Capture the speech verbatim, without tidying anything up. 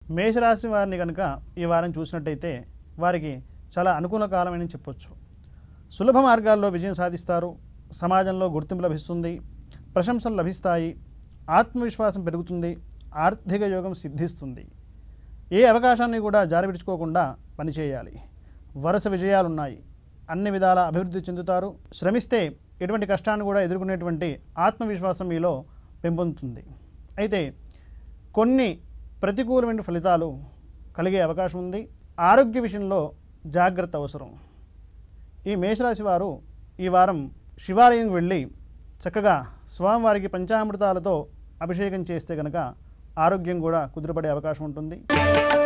మేషరాశి వారిని కనుక ఈ వారం చూసినట్టయితే వారికి చాలా అనుకూల కాలమని చెప్పొచ్చు. సులభ మార్గాల్లో విజయం సాధిస్తారు. సమాజంలో గుర్తింపు లభిస్తుంది. ప్రశంసలు లభిస్తాయి. ఆత్మవిశ్వాసం పెరుగుతుంది. ఆర్థిక యోగం సిద్ధిస్తుంది. ఏ అవకాశాన్ని కూడా జారవిడుచుకోకుండా పనిచేయాలి. వరుస విజయాలున్నాయి. అన్ని విధాల అభివృద్ధి చెందుతారు. శ్రమిస్తే ఎటువంటి కష్టాన్ని కూడా ఎదుర్కొనేటువంటి ఆత్మవిశ్వాసం మీలో పెంపొందుతుంది. అయితే కొన్ని ప్రతికూలమైన ఫలితాలు కలిగే అవకాశం ఉంది. ఆరోగ్య విషయంలో జాగ్రత్త అవసరం. ఈ మేషరాశి వారు ఈ వారం శివాలయం వెళ్ళి చక్కగా స్వామివారికి పంచామృతాలతో అభిషేకం చేస్తే కనుక ఆరోగ్యం కూడా కుదుటపడే అవకాశం ఉంటుంది.